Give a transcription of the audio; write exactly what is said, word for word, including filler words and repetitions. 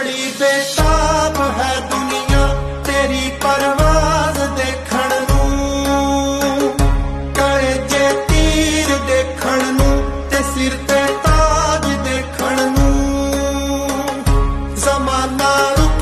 बड़ी बेताब है दुनिया तेरी परवाज देखण नूं, कलेजे तीर देखण नूं ते सिर